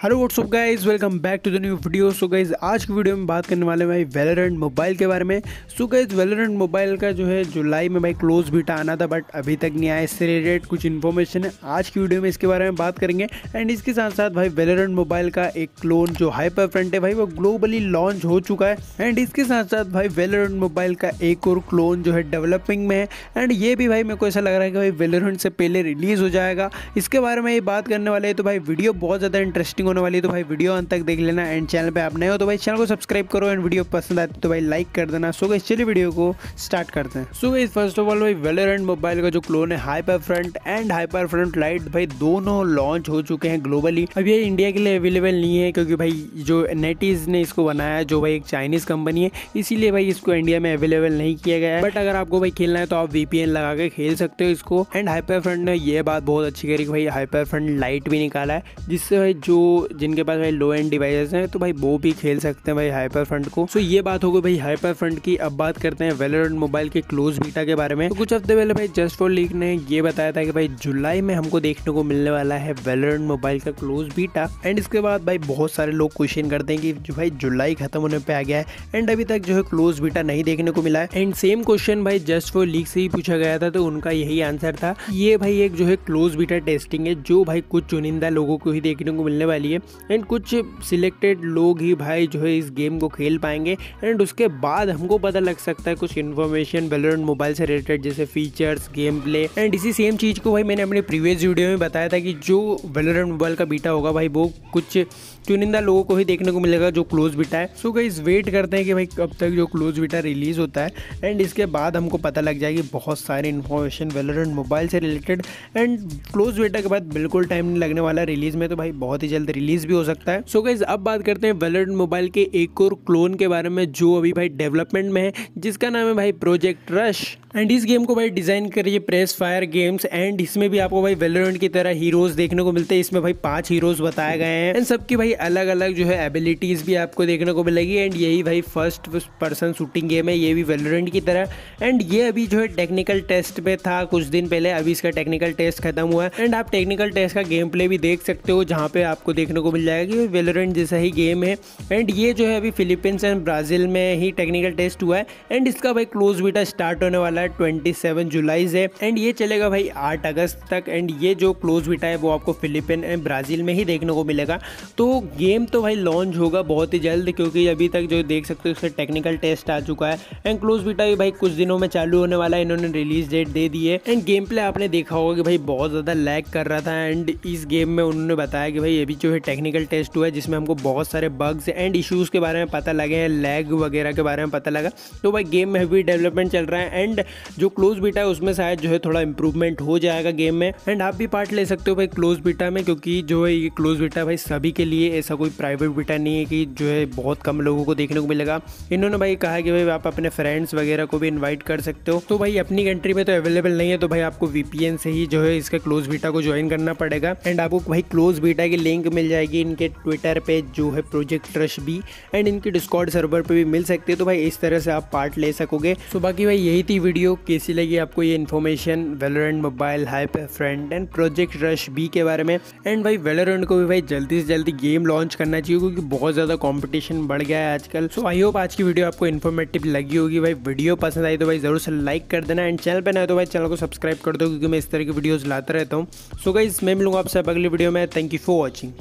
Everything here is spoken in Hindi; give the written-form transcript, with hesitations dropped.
Hello what's up guys, welcome back to the new video. So guys, आज की वीडियो में बात करने वाले हैं भाई वैलोरेंट मोबाइल के बारे में। सो गाइस, वैलोरेंट मोबाइल का जो है जुलाई में भाई क्लोज बीटा आना था, बट अभी तक नहीं आया। इससे रिलेटेड कुछ इन्फॉर्मेशन है, आज की वीडियो में इसके बारे में बात करेंगे। एंड इसके साथ साथ भाई वैलोरेंट मोबाइल का एक क्लोन जो हाइपर फ्रंट है भाई, वो ग्लोबली लॉन्च हो चुका है। एंड इसके साथ साथ भाई वैलोरेंट मोबाइल का एक और क्लोन जो है डेवलपिंग में है। एंड ये भी भाई मेरे को ऐसा लग रहा है कि भाई वैलोरेंट से पहले रिलीज हो जाएगा। इसके बारे में ये बात करने वाले हैं, तो भाई वीडियो बहुत ज़्यादा इंटरेस्टिंग होने वाली है। तो भाई वीडियो अंत तक देख लेना। एंड चैनल पे आप नए हो तो भाई चैनल को सब्सक्राइब करो। एंड वीडियो पसंद आती तो भाई लाइक कर देना। सो गाइस, चलिए वीडियो को स्टार्ट करते हैं। So guys, first of all भाई वैलोरेंट मोबाइल का जो क्लोन है hyper front and hyper front lite भाई दोनों लॉन्च हो चुके हैं ग्लोबली। अब ये इंडिया के लिए अवेलेबल नहीं है, क्योंकि भाई जो नेटीज ने इसको बनाया, जो भाई एक चाइनीज कंपनी है, इसीलिए भाई इसको इंडिया में अवेलेबल नहीं किया गया है। बट अगर आपको भाई खेलना है तो आप VPN लगा के खेल सकते हो इसको। एंड हाइपर फ्रंट ने ये बात बहुत अच्छी करी कि भाई हाइपर फ्रंट लाइट भी निकाला है, जिससे भाई जो जिनके पास भाई लो एंड डिवाइसेस हैं तो भाई वो भी खेल सकते हैं भाई हाइपर फ्रंट को। सो ये बात हो गई भाई हाइपर फ्रंट की। अब बात करते हैं वैलोरेंट मोबाइल के क्लोज बीटा के बारे में। तो कुछ हफ्ते पहले भाई जस्ट फॉर लीक ने ये बताया था कि भाई जुलाई में हमको देखने को मिलने वाला है वैलोरेंट मोबाइल का क्लोज बीटा। एंड इसके बाद भाई बहुत सारे लोग क्वेश्चन करते हैं कि जो भाई जुलाई खत्म होने पे आ गया है एंड अभी तक जो है क्लोज बीटा नहीं देखने को मिला है। एंड सेम क्वेश्चन भाई जस्ट फॉर लीक से ही पूछा गया था, तो उनका यही आंसर था। ये भाई एक जो है क्लोज बीटा टेस्टिंग है, जो भाई कुछ चुनिंदा लोगों को ही देखने को मिलने वाली है। एंड कुछ सिलेक्टेड लोग ही भाई जो है इस गेम को खेल पाएंगे। एंड उसके बाद हमको पता लग सकता है कुछ इन्फॉर्मेशन वैलोरेंट मोबाइल से रिलेटेड, जैसे फीचर्स, गेम प्ले। एंड इसी सेम चीज़ को भाई मैंने अपने प्रीवियस वीडियो में बताया था कि जो वैलोरेंट मोबाइल का बीटा होगा भाई वो कुछ चुनिंदा लोगों को ही देखने को मिलेगा जो क्लोज बीटा है। सो गाइस, वेट करते हैं कि भाई कब तक जो क्लोज बीटा रिलीज होता है। एंड इसके बाद हमको पता लग जाएगी बहुत सारी इन्फॉर्मेशन वैलोरेंट मोबाइल से रिलेटेड। एंड क्लोज बीटा के बाद बिल्कुल टाइम नहीं लगने वाला रिलीज में, तो भाई बहुत ही जल्द रिलीज भी हो सकता है। सो गाइस, अब बात करते हैं वैलोरेंट मोबाइल के एक और क्लोन के बारे में, जो अभी भाई डेवलपमेंट में है, जिसका नाम है भाई प्रोजेक्ट रश। एंड इस गेम को भाई डिजाइन करिए प्रेस फायर गेम्स। एंड इसमें भी आपको भाई वैलोरेंट की तरह हीरोज देखने को मिलते हैं। इसमें भाई 5 हीरोज बताए गए हैं एंड सबकी भाई अलग अलग जो है एबिलिटीज भी आपको देखने को मिलेगी। एंड यही भाई फर्स्ट पर्सन शूटिंग गेम है, ये भी वैलोरेंट की तरह। एंड ये अभी जो है टेक्निकल टेस्ट में था कुछ दिन पहले, अभी इसका टेक्निकल टेस्ट खत्म हुआ है। एंड आप टेक्निकल टेस्ट का गेम प्ले भी देख सकते हो, जहाँ पे आपको देखने को मिल जाएगा कि वैलोरेंट जैसा ही गेम है। एंड ये जो है अभी फिलीपींस एंड ब्राज़ील में ही टेक्निकल टेस्ट हुआ है। एंड इसका भाई क्लोज बीटा स्टार्ट होने वाला है 27 जुलाई से। एंड ये चलेगा भाई 8 अगस्त तक। एंड ये जो क्लोज बीटा है वो आपको फिलीपीन एंड ब्राज़ील में ही देखने को मिलेगा। तो गेम तो भाई लॉन्च होगा बहुत ही जल्द, क्योंकि अभी तक जो देख सकते हो उसका टेक्निकल टेस्ट आ चुका है। एंड क्लोज बीटा भी भाई कुछ दिनों में चालू होने वाला है, इन्होंने रिलीज डेट दे दी है। एंड गेम प्ले आपने देखा होगा कि भाई बहुत ज़्यादा लैग कर रहा था। एंड इस गेम में उन्होंने बताया कि भाई अभी जो है टेक्निकल टेस्ट हुआ है, जिसमें हमको बहुत सारे बग्स एंड इश्यूज़ के बारे में पता लगे हैं, लैग वगैरह के बारे में पता लगा। तो भाई गेम में हेवी डेवलपमेंट चल रहा है। एंड जो क्लोज बीटा है उसमें शायद जो है थोड़ा इंप्रूवमेंट हो जाएगा गेम में। एंड आप भी पार्ट ले सकते हो भाई क्लोज बीटा में, क्योंकि जो है ये क्लोज बीटा भाई सभी के लिए, ऐसा कोई प्राइवेट बीटा नहीं है कि जो है बहुत कम लोगों को देखने को मिलेगा। इन्होंने भाई कहा कि भाई आप अपने फ्रेंड्स वगैरह को भी इन्वाइट कर सकते हो। तो भाई अपनी कंट्री में तो अवेलेबल नहीं है, तो भाई आपको VPN से ही जो है इसके क्लोज बीटा को ज्वाइन करना पड़ेगा। एंड आपको भाई क्लोज बीटा की लिंक मिल जाएगी इनके ट्विटर पे, जो है प्रोजेक्ट रश भी। एंड इनके डिस्कॉर्ड सर्वर पे भी मिल सकती है। तो भाई इस तरह से आप पार्ट ले सकोगे। तो बाकी भाई यही थी वीडियो। कैसी लगी आपको ये information Valorant mobile, hyper front and project Rush B के बारे में? एंड भाई वैलोरेंट को भी भाई जल्दी से जल्दी गेम लॉन्च करना चाहिए, क्योंकि बहुत ज़्यादा कंपटीशन बढ़ गया है आजकल। सो आई होप आज की वीडियो आपको इन्फॉर्मेटिव लगी होगी। भाई वीडियो पसंद आई तो भाई जरूर से लाइक कर देना। एंड चैनल पर नए तो भाई चैनल को सब्सक्राइब कर दो, क्योंकि मैं इस तरह की वीडियोज़ लाता रहता हूँ। सो गाइस, मैं मिलूंगा आपसे अगली वीडियो में। Thank you for watching.